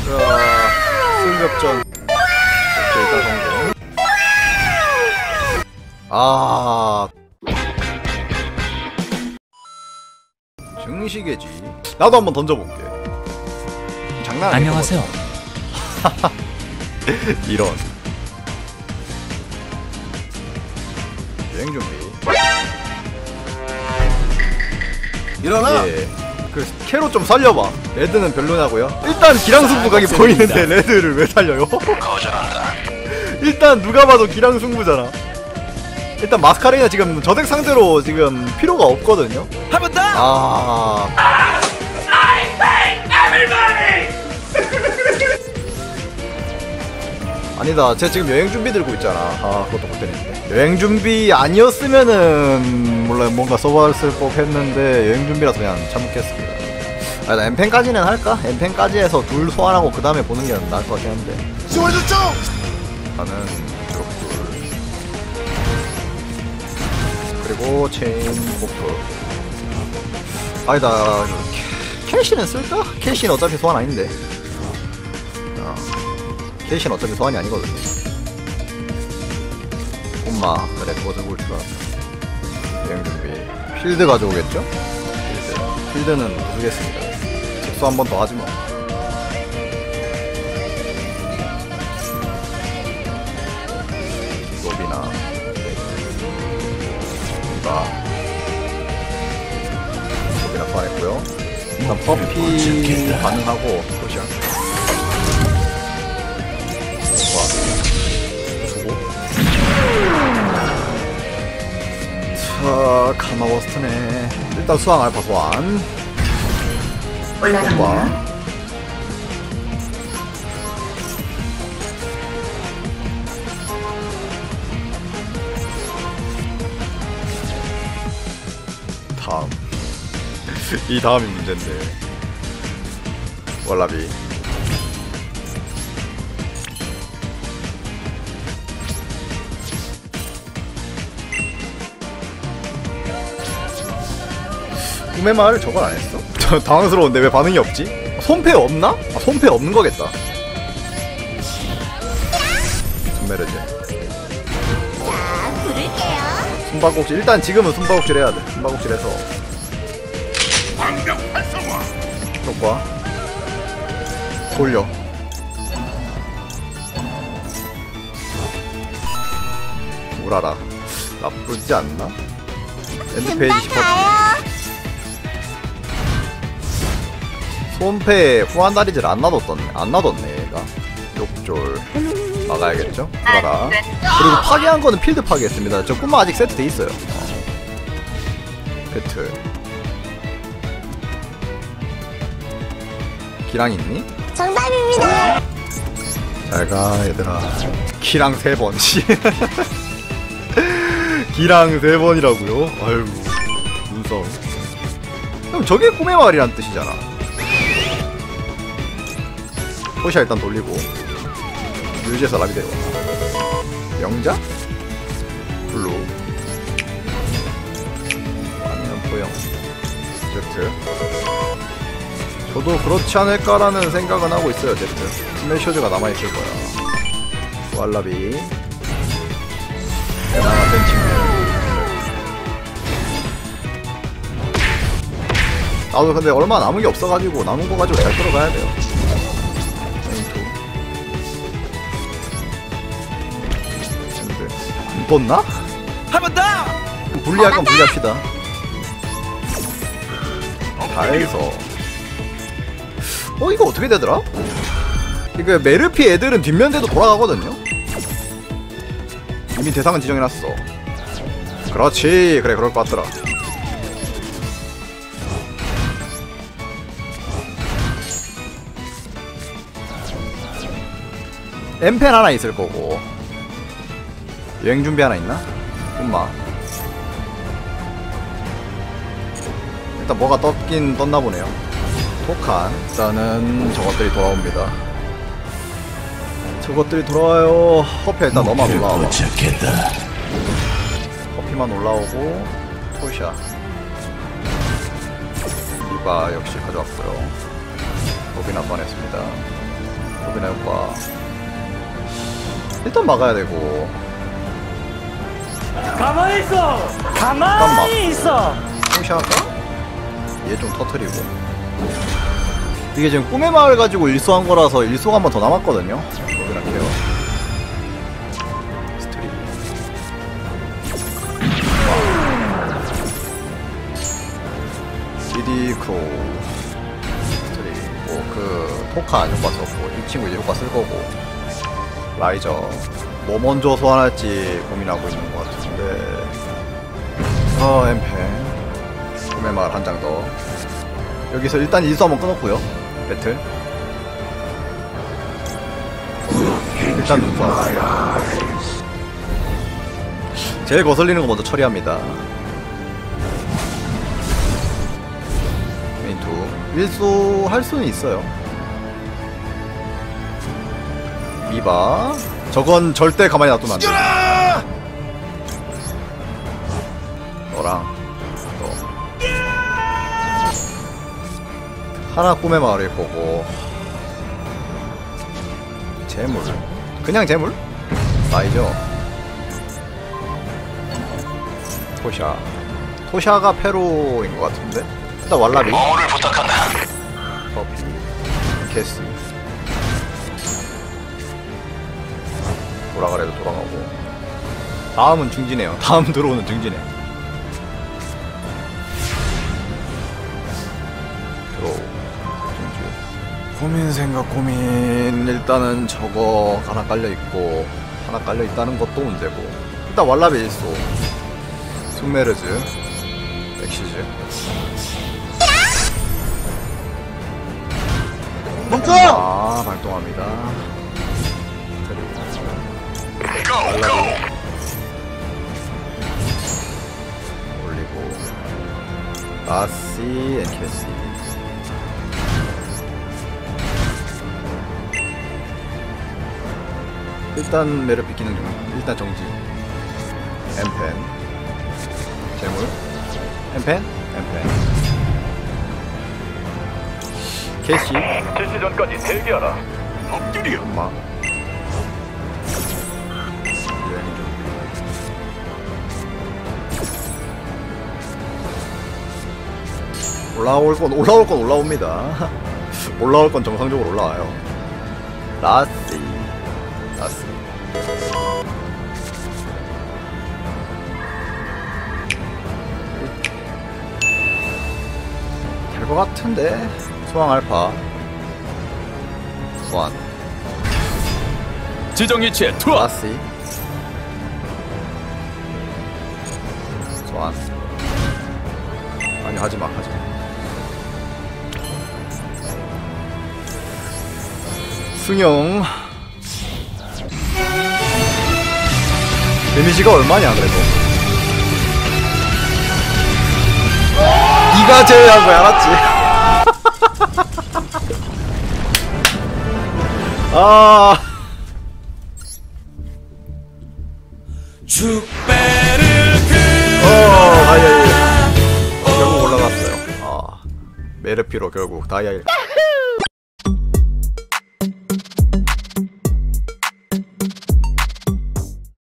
자, 승급전. 오케이, 일단 성공. 아, 증시계지. 나도 한번 던져볼게. 장난 아니야. 안녕하세요. 이런. 여행 준비. 일어나! 예. 그 캐로 좀 살려봐. 레드는 별로냐고요? 일단 기량승부각이 보이는데 레드를 왜 살려요? 거절한다. 일단 누가 봐도 기량승부잖아. 일단 마스카레나 지금 저덱 상대로 지금 필요가 없거든요. 한 번 더. 아. 아니다. 쟤 지금 여행 준비 들고 있잖아. 아, 그것도 못 되는데. 여행 준비 아니었으면은 물론 뭔가 써봤을 법했는데 여행 준비라서 그냥 참겠습니다. 아, 나 엠펜까지는 할까? 엠펜까지 해서 둘 소환하고 그 다음에 보는 게 나을 것 같긴 한데. 수고해줬죠! 나는 드롭돌 그리고 체인 포크. 아니다. 캐시는 쓸까? 캐시는 어차피 소환 아닌데. 캐시는 어차피 소환이 아니거든요. 엄마, 그래, 그거 들고 올 줄 알았다. 여행 준비. 필드 가져오겠죠? 필드는 부수겠습니다. 직수 한 번 더 하지 뭐. 로비나. 로비나 소환했고요. 일단 퍼피 가능하고, 도시야. 자, 카마워스트네. 일단 수왕 알파 소환. 올라간다. 다음. 이 다음이 문제인데. 월라비. 꿈의 마을을 저걸 안 했어? 저 당황스러운데 왜 반응이 없지? 손패 없나? 아, 손패 없는 거겠다. 손메르제. 자, 부를게요. 숨바꼭질. 일단 지금은 숨바꼭질 해야 돼. 숨바꼭질 해서. 효과. 돌려. 우라라. 나쁘지 않나? 엔드페이지 10%. 손패에 후한다리즈를 안 놔뒀네 얘가. 욕졸 막아야겠죠? 돌아라. 그리고 파괴한 거는 필드 파괴했습니다. 저 꿈마 아직 세트 돼 있어요. 배틀. 기랑 있니? 정답입니다. 잘가 얘들아. 기랑 3번. 기랑 3번이라고요? 아유, 문성. 그럼 저게 꿈의 마을이란 뜻이잖아. 포샤 일단 돌리고 뮤즈에서 라비 데려와. 영자? 블루 아니면 포영 제트. 저도 그렇지 않을까라는 생각은 하고 있어요. 제트 스매셔즈가 남아있을 거야. 왈라비 대단한 벤치맨. 나도 근데 얼마 남은 게 없어가지고 남은 거 가지고 잘 끌어가야 돼요. 안 떴나? 한 번 더. 분리할 건 분리합시다. 다 해서. 이거 어떻게 되더라? 이거 메르피 애들은 뒷면대도 돌아가거든요? 이미 대상은 지정해놨어. 그렇지. 그래, 그럴 것 같더라. 엠펜 하나 있을 거고. 여행 준비 하나 있나? 엄마. 일단 뭐가 떴나 보네요. 토칸. 일단은 저것들이 돌아옵니다. 저것들이 돌아와요. 허피 일단 너만 올라와봐. 허피만 올라오고 토샤. 리바 역시 가져왔고요. 로빈 한 번 했습니다. 소비나 효과 일단 막아야 되고. 가만히 있어! 가만히 있어! 포샤가 얘 좀 터트리고. 이게 지금 꿈의 마을 가지고 일소한 거라서 일소가 한 번 더 남았거든요. 소비나 케어. 스트리. CD 크로우. 스트리. 그 토칸 효과 썼고 이 친구 이제 효과 쓸 거고. 라이저. 뭐 먼저 소환할지 고민하고 있는 것 같은데. 엠펜. 꿈의 마을 한 장 더. 여기서 일단 일수 한번 끊었고요. 배틀. 일단 눈수아. 제일 거슬리는 거 먼저 처리합니다. 메인 2. 일수 할 수는 있어요. 미바. 저건 절대 가만히 놔두면 안 돼. 너랑 하나 꿈의 마을을 보고. 재물. 그냥 재물? 나이죠. 토샤. 토샤가 페로인 것 같은데. 일단 왈라비. 어를 부탁한다. 버피. 캐스. 돌아가래도 돌아가고. 다음은 중지네요. 다음 들어오는 중지네. 고민 생각 고민. 일단은 저거 하나 깔려있고 하나 깔려있다는 것도 문제고. 일단 왈라비 일소. 숙메르즈 엑시즈. 멈춰! 아 발동합니다. 왈라비 올리고 라시 앤캐시. 일단 매력 비키는 중. 일단 정지. 엠펜. 재물. 엠펜. 엠펜. 캐시. 실시 전까지 대기하라. 엎드려. 엄마. 올라올 건 올라옵니다. 올라올 건 정상적으로 올라와요. 라시. 라시. 될 것 같은데. 소환 알파. 소환. 지정 위치에 투하. 라시. 소환. 아니 하지마 하지마. 승용. 데미지가 얼마냐 그래도. 네가 제외한 거야 알았지? 아. 다이아일. 결국 올라갔어요. 메르피로 결국 다이아일.